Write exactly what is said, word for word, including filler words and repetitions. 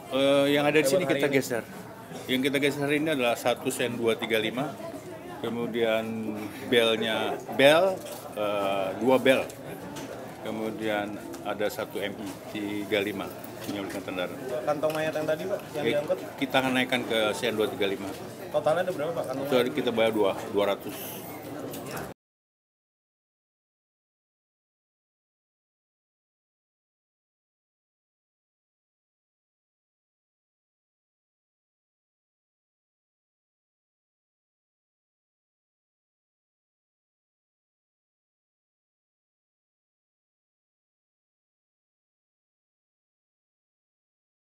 Eh, yang ada di Eh, sini buat hari kita ini. geser. Yang kita geser ini adalah satu sen dua tiga lima, kemudian belnya bel eh, dua bel, kemudian ada satu M I tiga lima menyebabkan kendaraan. Kantong mayat yang tadi Pak, yang Eh, diangkut, kita akan naikkan ke sen dua tiga lima. totalnya ada berapa Pak kantong Itu mayat? hari kita bayar dua dua ratus.